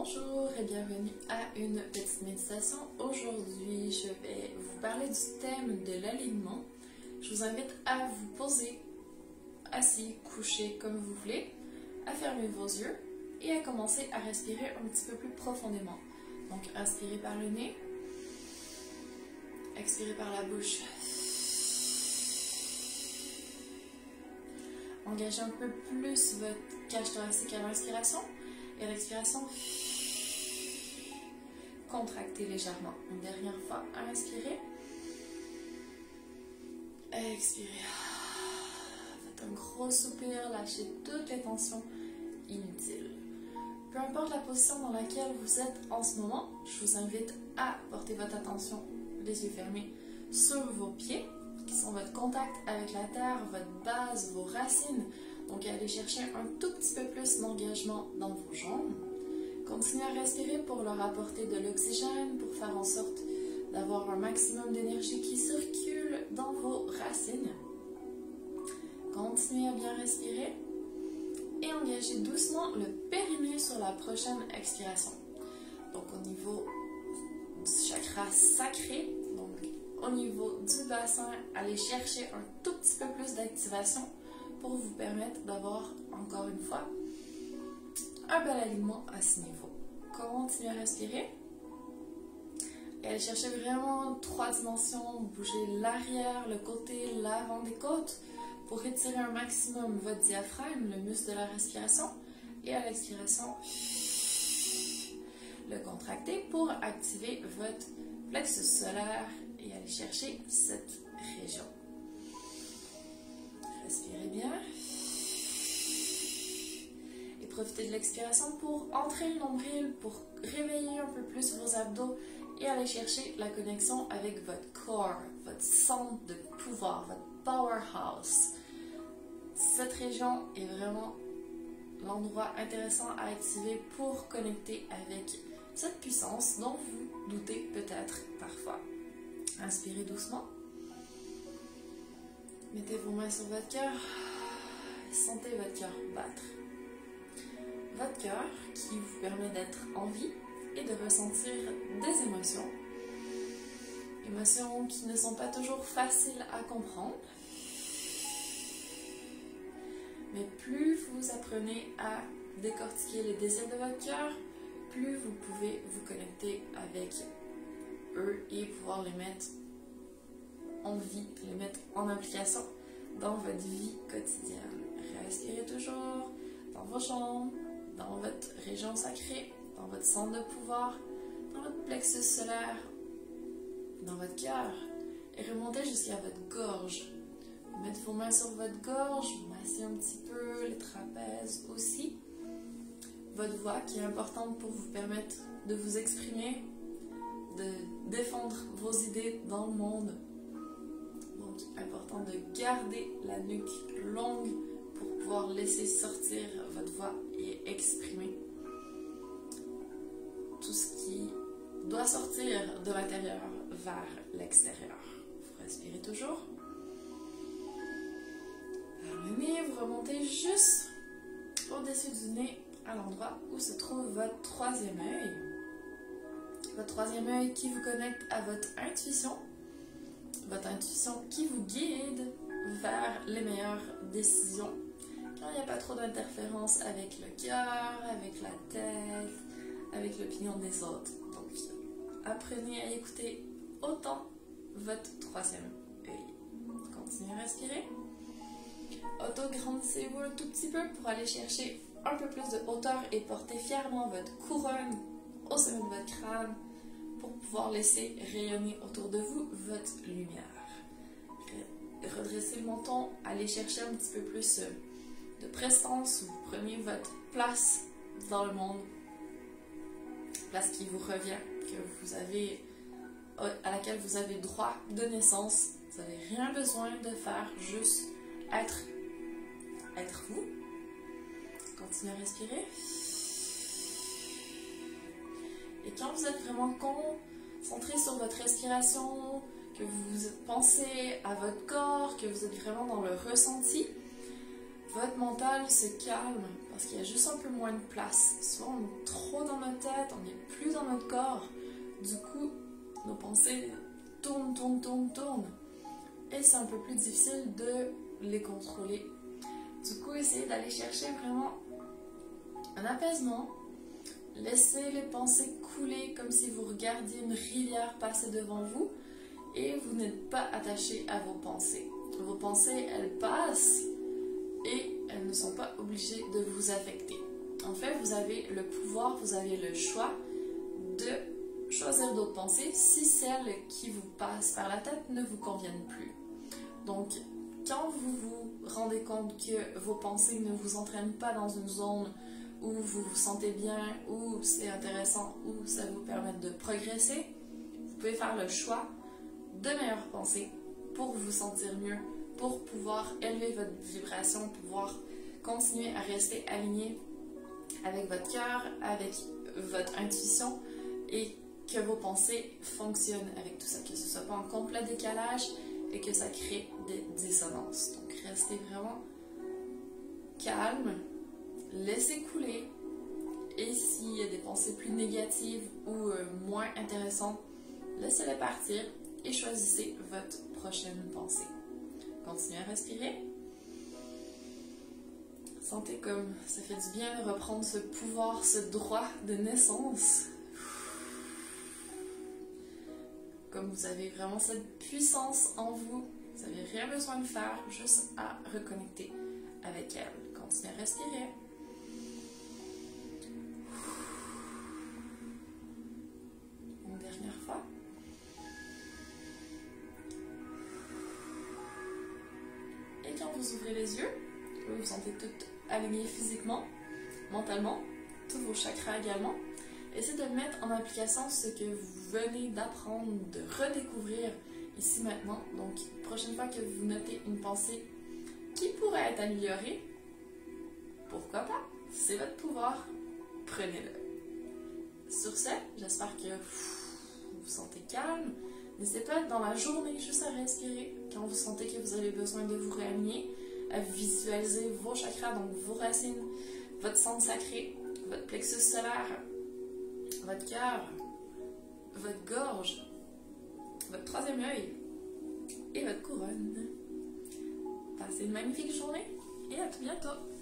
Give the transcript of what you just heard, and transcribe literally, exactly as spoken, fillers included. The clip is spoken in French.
Bonjour et bienvenue à une petite méditation. Aujourd'hui, je vais vous parler du thème de l'alignement. Je vous invite à vous poser assis, couché comme vous voulez, à fermer vos yeux et à commencer à respirer un petit peu plus profondément. Donc, inspirez par le nez, expirez par la bouche. Engagez un peu plus votre cage thoracique à l'inspiration et à l'expiration, contractez légèrement. Une dernière fois à inspirer. Expirez. Faites un gros soupir, lâchez toutes les tensions inutiles. Peu importe la position dans laquelle vous êtes en ce moment, je vous invite à porter votre attention, les yeux fermés, sur vos pieds, qui sont votre contact avec la terre, votre base, vos racines. Donc, allez chercher un tout petit peu plus d'engagement dans vos jambes. Continuez à respirer pour leur apporter de l'oxygène, pour faire en sorte d'avoir un maximum d'énergie qui circule dans vos racines. Continuez à bien respirer et engagez doucement le périnée sur la prochaine expiration. Donc, au niveau du chakra sacré, donc au niveau du bassin, allez chercher un tout petit peu plus d'activation pour vous permettre d'avoir, encore une fois, un bel alignement à ce niveau. Continuez à respirer et allez chercher vraiment trois dimensions. Bougez l'arrière, le côté, l'avant des côtes pour étirer un maximum votre diaphragme, le muscle de la respiration, et à l'expiration, le contracter pour activer votre plexus solaire et aller chercher cette région. Respirez bien. Et profitez de l'expiration pour entrer le nombril, pour réveiller un peu plus vos abdos et aller chercher la connexion avec votre corps, votre centre de pouvoir, votre powerhouse. Cette région est vraiment l'endroit intéressant à activer pour connecter avec cette puissance dont vous doutez peut-être parfois. Inspirez doucement. Mettez vos mains sur votre cœur. Sentez votre cœur battre. Votre cœur qui vous permet d'être en vie et de ressentir des émotions. Émotions qui ne sont pas toujours faciles à comprendre. Mais plus vous apprenez à décortiquer les désirs de votre cœur, plus vous pouvez vous connecter avec eux et pouvoir les mettre en vie, les mettre en application dans votre vie quotidienne. Respirez toujours dans vos jambes, dans votre région sacrée, dans votre centre de pouvoir, dans votre plexus solaire, dans votre cœur et remontez jusqu'à votre gorge. Mettez vos mains sur votre gorge, massez un petit peu les trapèzes aussi. Votre voix qui est importante pour vous permettre de vous exprimer, de défendre vos idées dans le monde. Donc, important de garder la nuque longue pour pouvoir laisser sortir votre voix et exprimer tout ce qui doit sortir de l'intérieur vers l'extérieur. Vous respirez toujours. Par le nez, vous remontez juste au-dessus du nez à l'endroit où se trouve votre troisième œil. Votre troisième œil qui vous connecte à votre intuition. Votre intuition qui vous guide vers les meilleures décisions. Quand il n'y a pas trop d'interférence avec le cœur, avec la tête, avec l'opinion des autres. Donc, apprenez à écouter autant votre troisième œil. Continuez à respirer. Auto-grandissez-vous un tout petit peu pour aller chercher un peu plus de hauteur et porter fièrement votre couronne au sommet de votre crâne pour pouvoir laisser rayonner autour de vous votre lumière. Redressez le menton, allez chercher un petit peu plus de prestance, vous prenez votre place dans le monde, place qui vous revient, que vous avez, à laquelle vous avez droit de naissance. Vous n'avez rien besoin de faire, juste être, être vous. Continuez à respirer. Et quand vous êtes vraiment concentré sur votre respiration, que vous pensez à votre corps, que vous êtes vraiment dans le ressenti, votre mental se calme parce qu'il y a juste un peu moins de place. Souvent, on est trop dans notre tête, on n'est plus dans notre corps. Du coup, nos pensées tournent, tournent, tournent, tournent. Et c'est un peu plus difficile de les contrôler. Du coup, essayez d'aller chercher vraiment un apaisement. Laissez les pensées couler comme si vous regardiez une rivière passer devant vous et vous n'êtes pas attaché à vos pensées. Vos pensées, elles passent et elles ne sont pas obligées de vous affecter. En fait, vous avez le pouvoir, vous avez le choix de choisir d'autres pensées si celles qui vous passent par la tête ne vous conviennent plus. Donc, quand vous vous rendez compte que vos pensées ne vous entraînent pas dans une zone où vous vous sentez bien, où c'est intéressant, où ça vous permet de progresser, vous pouvez faire le choix de meilleures pensées pour vous sentir mieux, pour pouvoir élever votre vibration, pouvoir continuer à rester aligné avec votre cœur, avec votre intuition et que vos pensées fonctionnent avec tout ça, que ce ne soit pas en complet décalage et que ça crée des dissonances. Donc restez vraiment calme, laissez couler et s'il y a des pensées plus négatives ou euh, moins intéressantes, laissez-les partir et choisissez votre prochaine pensée. Continuez à respirer. Sentez comme ça fait du bien de reprendre ce pouvoir, ce droit de naissance. Comme vous avez vraiment cette puissance en vous, vous n'avez rien besoin de faire, juste à reconnecter avec elle. Continuez à respirer. Une dernière fois. Et quand vous ouvrez les yeux, vous vous sentez tout aligné physiquement, mentalement, tous vos chakras également. Essayez de mettre en application ce que vous venez d'apprendre, de redécouvrir ici maintenant. Donc, prochaine fois que vous notez une pensée qui pourrait être améliorée, pourquoi pas? C'est votre pouvoir, prenez-le. Sur ce, j'espère que vous vous sentez calme. N'hésitez pas dans la journée juste à respirer quand vous sentez que vous avez besoin de vous réaligner, à visualiser vos chakras, donc vos racines, votre centre sacré, votre plexus solaire, votre cœur, votre gorge, votre troisième œil et votre couronne. Passez une magnifique journée et à tout bientôt!